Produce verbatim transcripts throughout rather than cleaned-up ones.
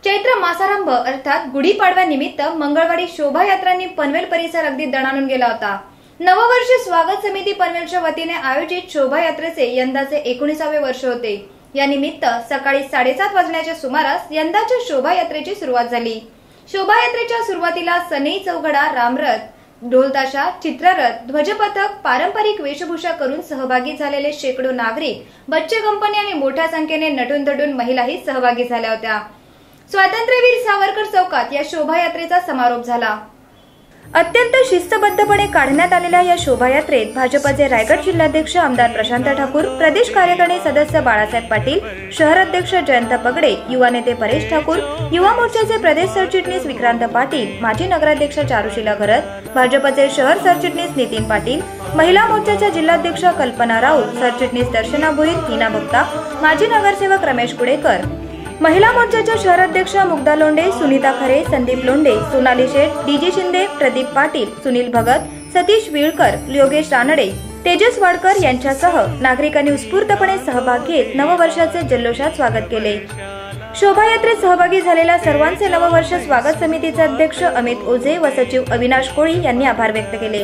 चैत्र मासारंभ अर्थात गुढीपाडव्या निमित्त मंगळवारी शोभायात्रांनी पनवेल परिसर अगदी दणाणून गेला होता। नववर्ष स्वागत समिती पनवेलच्या वतीने आयोजित शोभायात्रेचे यंदाचे एकोणीसावे वर्ष होते। या निमित्त सकाळी साडेसात वाजण्याच्या सुमारास यंदाच्या शोभायात्रेची सुरुवात झाली। शोभायात्रेच्या सुरुवातीला सनई चौघडा, रामरथ, ढोलताशा, चित्ररथ, ध्वजपथक, पारंपरिक वेशभूषा करून सहभागी झालेले शेकडो नागरिक, बच्चे कंपनी आणि मोठ्या संख्येने नटून थटून महिलाही सहभागी झाल्या होत्या। स्वातंत्र्यवीर सावरकर चौकात या शोभायात्रेचा समारोप झाला। अत्यंत शिस्तबद्धपणे काढण्यात आलेल्या या शोभायात्रेत भाजपचे रायगड जिल्हाध्यक्ष आमदार प्रशांत ठाकूर, प्रदेश कार्यकारिणी सदस्य बाळासाहेब पाटील, शहर अध्यक्ष जयंत पगडे, युवा नेते परेश ठाकूर, युवा मोर्चाचे प्रदेश सरचिटणीस विक्रांत पाटील, माजी नगराध्यक्ष चारुशीला घरत, भाजपचे शहर सरचिटणीस नितीन पाटील, महिला मोर्चाच्या जिल्हाध्यक्ष कल्पना राऊत, सरचिटणीस दर्शना भोईर, हिना भक्ता, माजी नगरसेवक रमेश कुडेकर, महिला मोर्चाच्या शहर अध्यक्ष मुग्धा लोंढे, सुनीता खरे, संदीप लोंढे, सोनाली शेठ, डीजी शिंदे, प्रदीप पाटील, सुनील भगत, सतीश विळकर, योगेश रानडे, तेजस वाडकर यांच्यासह नागरिकांनी उत्स्फूर्तपणे सहभाग घेत नववर्षाचे जल्लोषात स्वागत केले। शोभायात्रेत सहभागी झालेल्या सर्वांचे नववर्ष स्वागत समितीचे अध्यक्ष अमित ओझे व सचिव अविनाश कोळी यांनी आभार व्यक्त केले।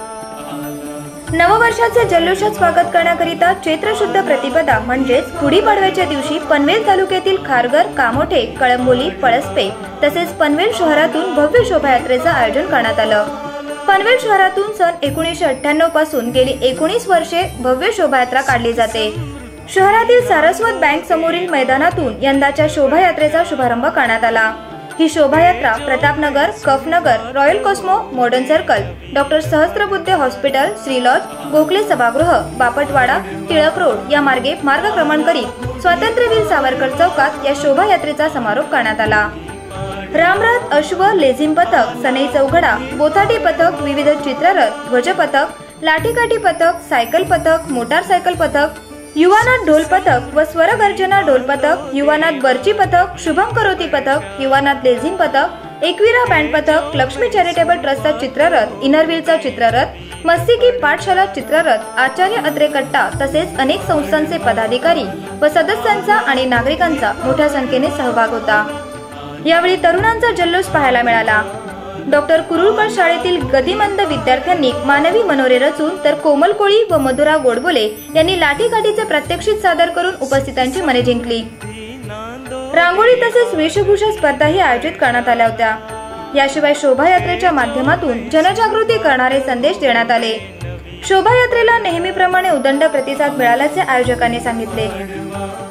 नववर्षाचे जल्लोषात स्वागत करण्याकरिता चैत्र शुद्ध प्रतिपदा म्हणजेच गुढीपाडव्याच्या दिवशी पनवेल तालुक्यातील खारघर, कामोठे, कळंबोली, पळसपे तसेच पनवेल शहरातून भव्य शोभायात्रेचे आयोजन करण्यात आलं। पनवेल शहरातून सन एकोणीसशे अठ्ठ्याण्णव पासून गेली एकोणीस वर्षे भव्य शोभायात्रा काढली जाते। शहरातील सारस्वत बँक समोरील मैदानातून यंदाच्या शोभायात्रेचा शुभारंभ करण्यात आला। ही शोभायात्रा Pratapnagar, Kafnagar, Royal Cosmo, Modern Circle, doctor Sahasrabuddhe hospital, Shri lodge, Gokhale सभागृह, बापटवाडा, टिळक रोड या मार्गे मार्गक्रमण करीत स्वातंत्र्यवीर सावरकर चौकात या शोभायात्रेचा समारोप करण्यात आला। रामरथ, अश्व, लेझिम पथक, सनई चौघडा, बोथाटी पथक, विविध चित्ररथ, ध्वज पथक, लाठीकाठी पथक, सायकल पथक, मोटार सायकल पथक, युवानाथ ढोल पथक व स्वरगर्जना ढोल पथक, युवानाथ बर्ची पथक, शुभम करोती पथक, युवानाथ लेझिम पथक, एकवीरा बँड पथक, लक्ष्मी चॅरिटेबल ट्रस्टचा चित्ररथ, इनरव्हीलचा चित्ररथ, मस्तिकी पाठशाला चित्ररथ, आचार्य अत्रे कट्टा तसेच अनेक संस्थांचे पदाधिकारी व सदस्यांचा आणि नागरिकांचा मोठ्या संख्येने सहभाग होता। यावेळी तरुणांचा जल्लोष पाहायला मिळाला। डॉक्टर कुरुळकर शाळेतील गतिमंद विद्यार्थ्यांनी मानवी मनोरे रचून तर कोमल कोळी व मधुरा गोडबोले यांनी लाठीकाठीचे प्रात्यक्षिक सादर करून उपस्थितांची मने जिंकली। रांगोळी तसेच वेशभूषा स्पर्धाही आयोजित करण्यात आल्या होत्या। याशिवाय शोभायात्रेच्या माध्यमातून जनजागृती करणारे संदेश देण्यात आले। शोभायात्रेला नेहमीप्रमाणे उदंड प्रतिसाद मिळाल्याचे आयोजकांनी सांगितले।